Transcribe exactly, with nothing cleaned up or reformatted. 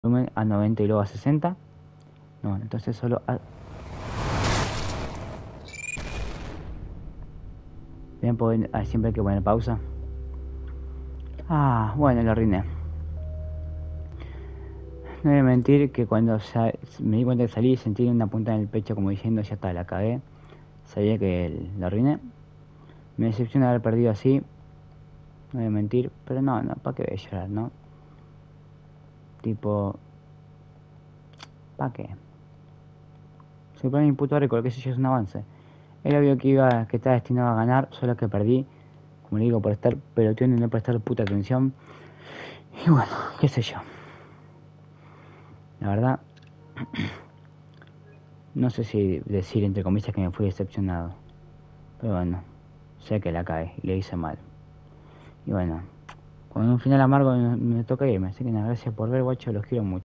volumen a noventa y luego a sesenta. No, entonces solo a... Bien, pues, ah, siempre hay que poner pausa. Ah, bueno, lo arruiné. No voy a mentir que cuando me di cuenta que salí sentí una punta en el pecho como diciendo ya está, la cagué. Sabía que lo arruiné. Me decepciona haber perdido así. No voy a mentir, pero no, no, ¿para qué voy a llorar, no? Tipo... ¿Para qué? Se pone mi puto récord, que sé yo, es un avance. Era obvio que iba, que estaba destinado a ganar, solo que perdí. Como le digo, por estar peloteando y no prestar puta atención. Y bueno, qué sé yo. La verdad, no sé si decir entre comillas que me fui decepcionado. Pero bueno, sé que la cae y le hice mal. Y bueno, con un final amargo me, me toca irme. Así que nada, gracias por ver, guacho, los quiero mucho.